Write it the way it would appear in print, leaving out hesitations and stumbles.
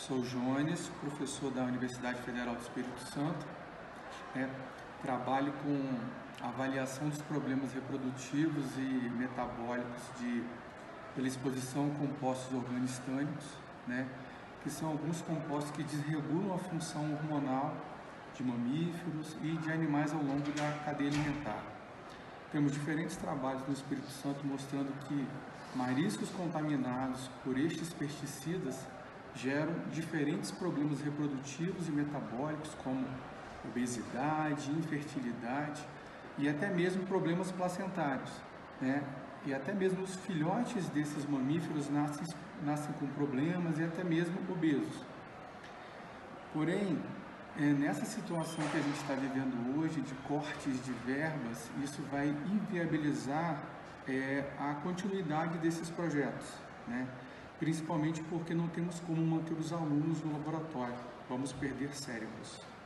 Sou Jones, professor da Universidade Federal do Espírito Santo. Trabalho com avaliação dos problemas reprodutivos e metabólicos pela exposição a compostos organostânicos, que são alguns compostos que desregulam a função hormonal de mamíferos e de animais ao longo da cadeia alimentar. Temos diferentes trabalhos no Espírito Santo mostrando que mariscos contaminados por estes pesticidas geram diferentes problemas reprodutivos e metabólicos, como obesidade, infertilidade e até mesmo problemas placentários, E até mesmo os filhotes desses mamíferos nascem com problemas e até mesmo obesos. Porém, nessa situação que a gente está vivendo hoje, de cortes de verbas, isso vai inviabilizar a continuidade desses projetos, Principalmente porque não temos como manter os alunos no laboratório, vamos perder cérebros.